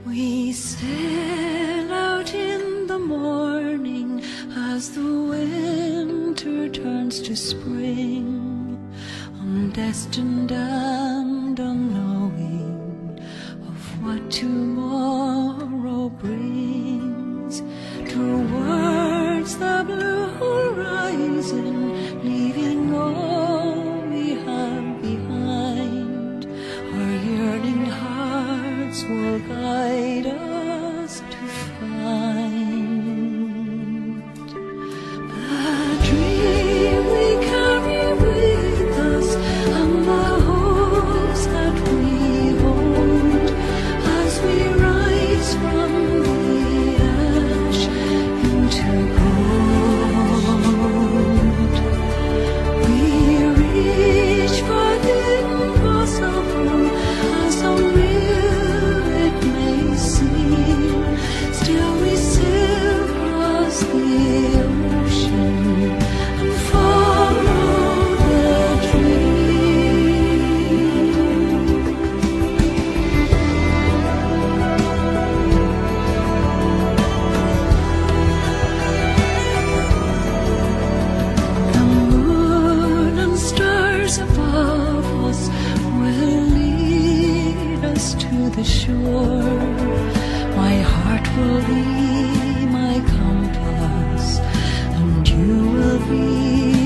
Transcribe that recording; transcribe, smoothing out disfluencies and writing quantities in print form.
We sail out in the morning as the winter turns to spring, undestined and unknowing of what tomorrow brings. Towards the blue horizon, leaving all we have behind, our yearning hearts will guide us to find the dream we carry with us and the hopes that we hold as we rise from the ash into gold. We reach for the impossible, as unreal it may seem. Still we sail across the ocean and follow the dream. The moon and stars above us will lead us to the shore. My heart will be my compass, and you will be